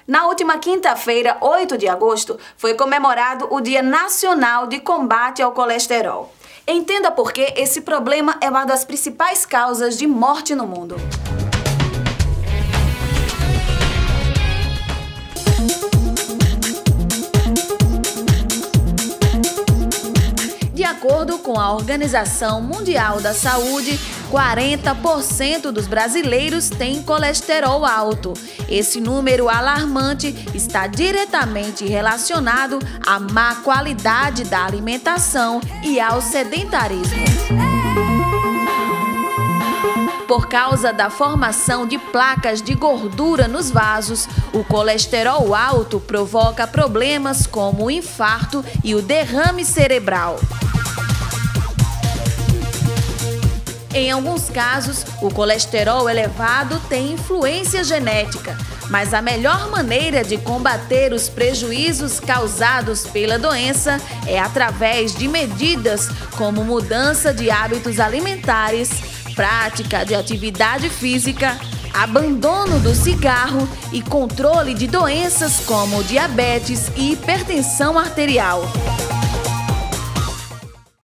Na última quinta-feira, 8 de agosto, foi comemorado o Dia Nacional de Combate ao Colesterol. Entenda por que esse problema é uma das principais causas de morte no mundo. De acordo com a Organização Mundial da Saúde, 40% dos brasileiros têm colesterol alto. Esse número alarmante está diretamente relacionado à má qualidade da alimentação e ao sedentarismo. Por causa da formação de placas de gordura nos vasos, o colesterol alto provoca problemas como o infarto e o derrame cerebral. Em alguns casos, o colesterol elevado tem influência genética, mas a melhor maneira de combater os prejuízos causados pela doença é através de medidas como mudança de hábitos alimentares, prática de atividade física, abandono do cigarro e controle de doenças como diabetes e hipertensão arterial.